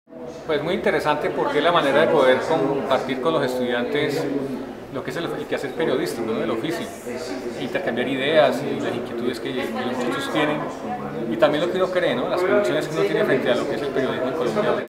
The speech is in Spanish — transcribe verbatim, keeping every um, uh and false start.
Pues muy interesante porque es la manera de poder compartir con los estudiantes lo que es el, el quehacer periodístico, ¿no? El oficio, intercambiar ideas y las inquietudes que, que los muchachos tienen y también lo que uno cree, ¿no? Las condiciones que uno tiene frente a lo que es el periodismo en Colombia.